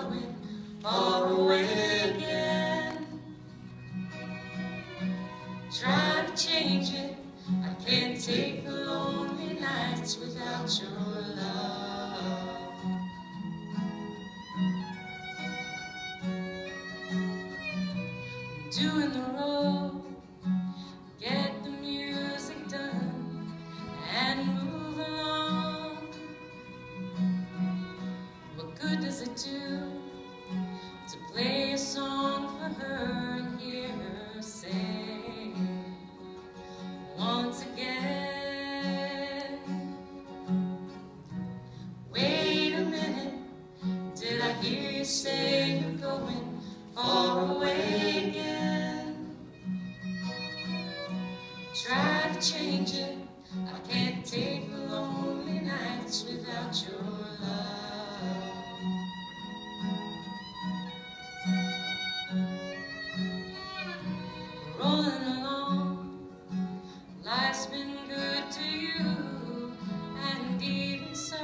going far away again. Try to change it, I can't take the lonely nights without your love. Doing the road, get the music done and move along. What good does it do to play a song for her and hear her sing once again? Wait a minute, did I hear you say you're going far away again? Try to change it, I can't take the lonely nights without your love. Rolling along, life's been good to you, and even so,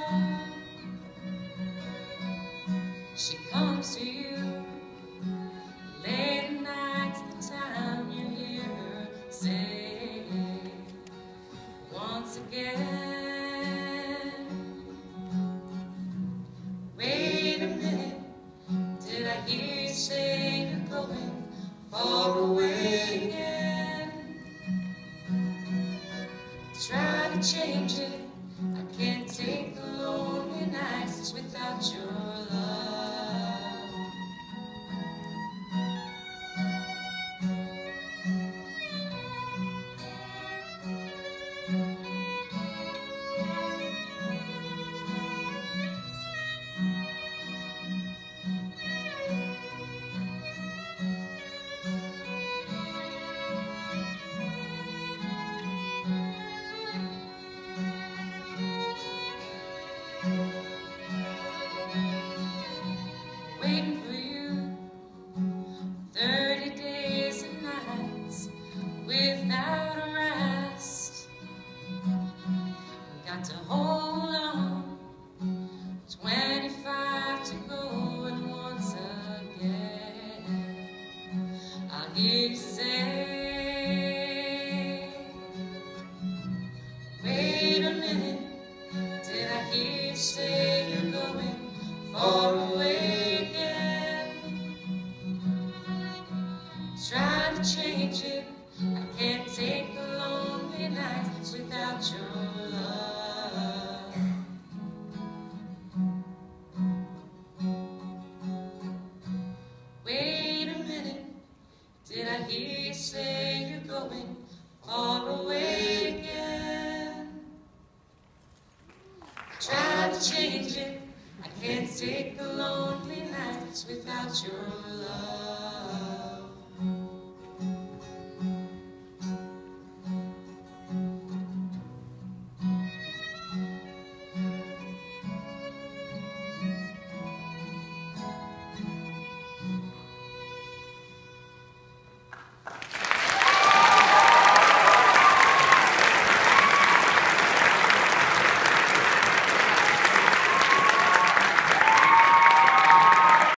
she comes to you late at night, the time you hear her say once again. Wait a minute, did I hear you say you're going far away again? Try to change it, I can't take the lonely nights without your love. Waiting for you 30 days and nights without a rest. Got to hold on, 25 to go, and once again I'll hear you say, wait a minute, did I hear you say you're going far away again? Try to change it, I can't take the lonely nights without your love. Wait a minute, did I hear you say you're going far away again? Try to change it, I can't take the lonely nights without your love.